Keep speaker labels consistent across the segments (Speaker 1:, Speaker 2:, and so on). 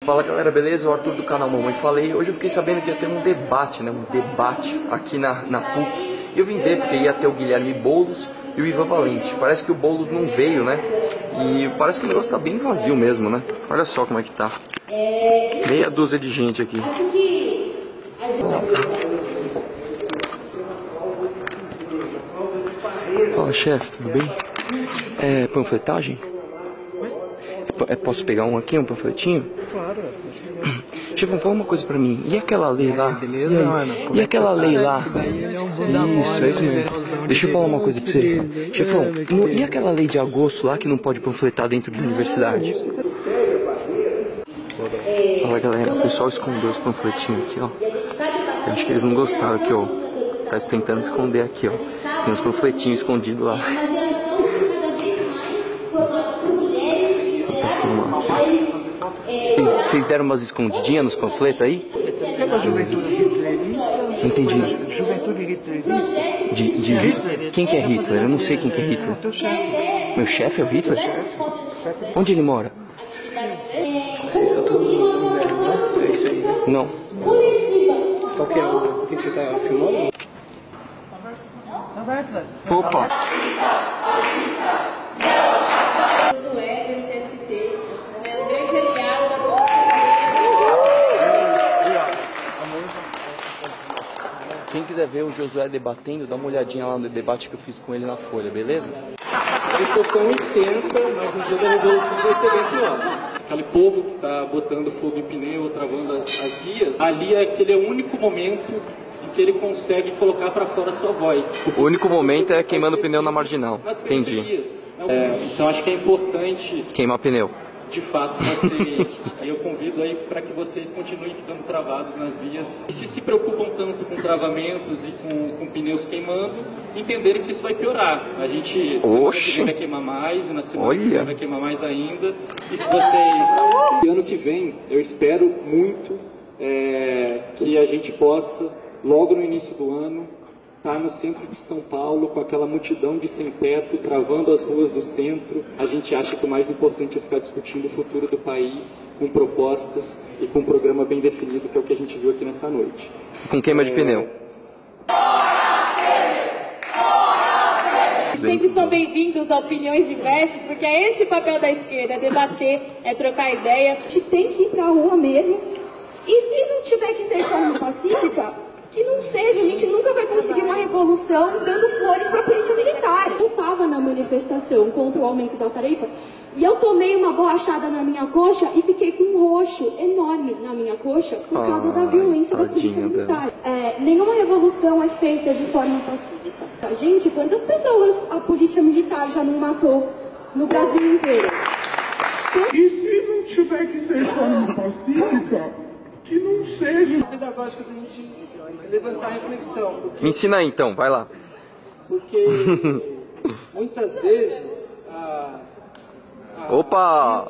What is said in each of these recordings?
Speaker 1: Fala galera, beleza? O Arthur do canal Mamãe Falei. Hoje eu fiquei sabendo que ia ter um debate, né? Um debate aqui na PUC. E eu vim ver porque ia ter o Guilherme Boulos e o Ivan Valente. Parece que o Boulos não veio, né? E parece que o negócio tá bem vazio mesmo, né? Olha só como é que tá. Meia dúzia de gente aqui. Fala, chefe, tudo bem? É panfletagem? Posso pegar um aqui, um panfletinho?
Speaker 2: Claro.
Speaker 1: Chefão, fala uma coisa pra mim. E aquela lei lá?
Speaker 2: Beleza, mano?
Speaker 1: E aquela lei lá?
Speaker 2: Isso,
Speaker 1: é isso mesmo. Deixa eu falar uma coisa pra você. Chefão, e aquela lei de agosto lá que não pode panfletar dentro de universidade? Fala galera, o pessoal escondeu os panfletinhos aqui, ó. Eu acho que eles não gostaram aqui, ó. Tá tentando esconder aqui, ó. Tem uns panfletinhos escondidos lá. Vou filmar aqui. Vocês deram umas escondidinhas nos panfletos aí?
Speaker 2: Sabe a juventude hitlerista?
Speaker 1: Não entendi.
Speaker 2: Juventude hitlerista?
Speaker 1: De Hitler? Quem que é Hitler? Eu não sei quem que é Hitler.
Speaker 2: Teu chefe.
Speaker 1: Meu chefe é o Hitler? Onde ele mora?
Speaker 2: Vocês estão todo mundo velho, né? É isso aí, né?
Speaker 1: Não.
Speaker 2: Qual que é o que você tá filmando?
Speaker 1: Opa!
Speaker 3: Josué do MTST, um grande aliado da nossa.
Speaker 1: Quem quiser ver o Josué debatendo, dá uma olhadinha lá no debate que eu fiz com ele na Folha, beleza?
Speaker 4: Esse tão esquenta, mas no dia da Revolução vai ser bem pior. Aquele povo que está botando fogo em pneu, travando as vias, ali aquele é o único momento em que ele consegue colocar para fora a sua voz.
Speaker 1: O único momento é queimando pneu na marginal. Entendi.
Speaker 4: Então acho que é importante,
Speaker 1: Queimar pneu.
Speaker 4: de fato, vocês... Aí eu convido aí para que vocês continuem ficando travados nas vias. E se preocupam tanto com travamentos e com pneus queimando, entenderem que isso vai piorar. A gente semana que vem vai queimar mais, e na semana que vem vai queimar mais ainda. E se vocês... Ano que vem, eu espero muito que a gente possa, logo no início do ano, estar no centro de São Paulo, com aquela multidão de sem-teto, travando as ruas do centro. A gente acha que o mais importante é ficar discutindo o futuro do país, com propostas e com um programa bem definido, que é o que a gente viu aqui nessa noite.
Speaker 1: Com queima de pneu.
Speaker 3: Sempre são bem-vindos a opiniões diversas, porque é esse o papel da esquerda, é debater, é trocar ideia.
Speaker 5: A gente tem que ir pra rua mesmo. E se não tiver que ser de forma pacífica, que não seja. A gente nunca vai conseguir uma revolução dando flores pra polícia militar. Eu estava na manifestação contra o aumento da tarifa e eu tomei uma borrachada na minha coxa e fiquei com um roxo enorme na minha coxa por causa da violência da polícia militar. Nenhuma revolução é feita de forma pacífica. Gente, quantas pessoas a polícia militar já não matou no Brasil inteiro?
Speaker 6: E se não tiver que ser de forma pacífica, que não seja.
Speaker 2: Pedagógica da gente levantar a reflexão.
Speaker 1: Me ensina aí então, vai lá.
Speaker 2: Porque muitas vezes
Speaker 1: Opa!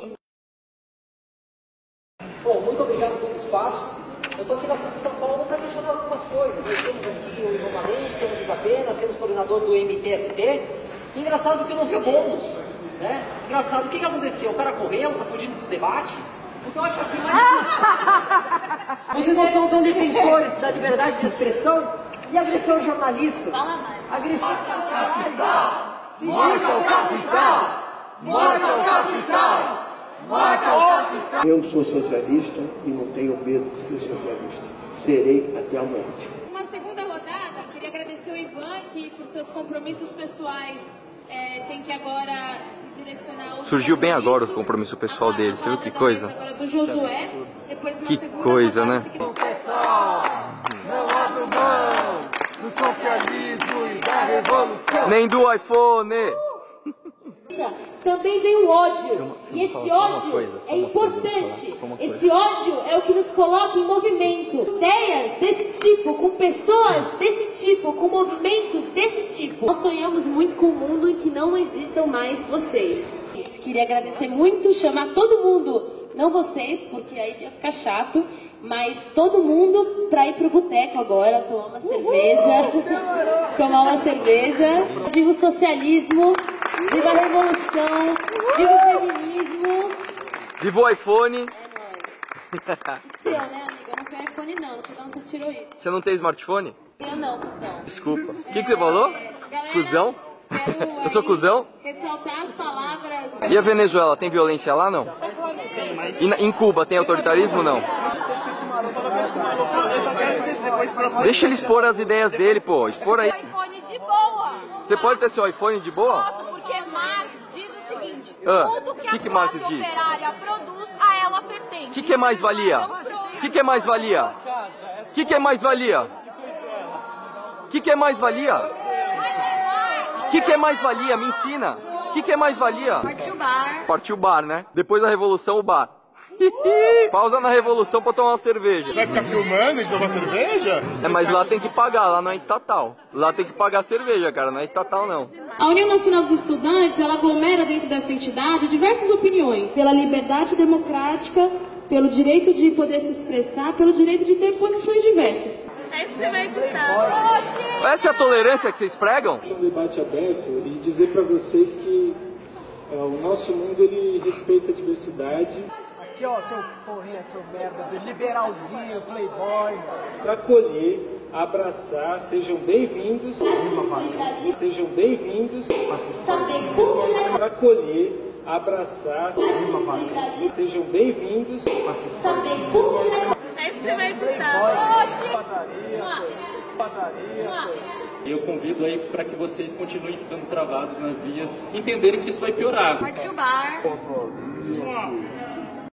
Speaker 7: Bom, muito obrigado pelo espaço. Eu estou aqui na PUC de São Paulo para questionar algumas coisas. Nós temos aqui o Ivan Valente, temos Isabela, temos o coordenador do MTST. Engraçado que não viu bônus, né? Engraçado, o que aconteceu? O cara correu, está fugindo do debate? Porque eu acho que mais... Vocês não são tão defensores da liberdade de expressão e agressão aos jornalistas. Fala mais. Agressão ao capital! Morte ao capital! Morte ao capital! Morte ao capital!
Speaker 6: Eu sou socialista e não tenho medo de ser socialista. Serei até a morte.
Speaker 3: Uma segunda rodada, queria agradecer o Ivan, que por seus compromissos pessoais tem que agora se direcionar ao...
Speaker 1: Surgiu bem agora o compromisso pessoal dele, você viu que coisa?
Speaker 3: Agora do Josué, depois uma
Speaker 1: Que
Speaker 3: segunda
Speaker 1: coisa,
Speaker 3: rodada,
Speaker 1: né?
Speaker 6: Não abro mão do socialismo e da revolução.
Speaker 1: Nem do iPhone!
Speaker 3: Também vem o ódio, e esse ódio é importante. Esse ódio é o que nos coloca em movimento. Ideias desse tipo, com pessoas desse tipo, com movimentos desse tipo. Nós sonhamos muito com um mundo em que não existam mais vocês. Queria agradecer muito, chamar todo mundo, não vocês, porque aí ia ficar chato, mas todo mundo pra ir pro boteco agora, tomar uma cerveja. Tomar uma cerveja. Viva o socialismo! Viva a revolução! Viva o feminismo!
Speaker 1: Viva o iPhone!
Speaker 3: É nóis! O seu, né, amiga? Eu não tenho iPhone não, não sei de onde você tirou isso.
Speaker 1: Você não tem smartphone?
Speaker 3: Eu não, cuzão.
Speaker 1: Desculpa. O que você falou?
Speaker 3: Galera,
Speaker 1: Cusão?
Speaker 3: quero
Speaker 1: Eu sou cuzão?
Speaker 3: ressaltar as palavras...
Speaker 1: E a Venezuela, tem violência lá, não? Em Cuba, tem autoritarismo, não? Deixa ele expor as ideias dele, pô. Expor aí.
Speaker 8: iPhone de boa.
Speaker 1: Você pode ter seu iPhone de boa?
Speaker 8: Posso, porque Marx diz o seguinte: tudo que a
Speaker 1: que Marx
Speaker 8: classe
Speaker 1: diz?
Speaker 8: operária produz, a ela pertence.
Speaker 1: O que é mais valia? O que é mais valia? O que é mais valia? O que é mais valia? O que é mais valia? Me ensina. O que é mais valia?
Speaker 3: Partiu bar.
Speaker 1: Partiu o bar, né? Depois da revolução, o bar. Pausa na revolução pra tomar uma cerveja.
Speaker 6: Vai ficar filmando de tomar cerveja?
Speaker 1: É, mas lá tem que pagar, lá não é estatal. Lá tem que pagar cerveja, cara, não é estatal não.
Speaker 3: A União Nacional dos Estudantes, ela aglomera dentro dessa entidade diversas opiniões. Pela liberdade democrática, pelo direito de poder se expressar, pelo direito de ter posições diversas.
Speaker 1: Essa é a tolerância que vocês pregam?
Speaker 4: Um debate aberto e dizer para vocês que o nosso mundo ele respeita a diversidade.
Speaker 9: Aqui ó, seu porrinha, seu merda, do liberalzinho, playboy.
Speaker 4: Para acolher, abraçar, sejam bem-vindos. Sejam bem-vindos. Para acolher, abraçar. Sejam bem-vindos. Eu convido aí para que vocês continuem ficando travados nas vias, entenderem que isso vai piorar.
Speaker 3: Partiu bar.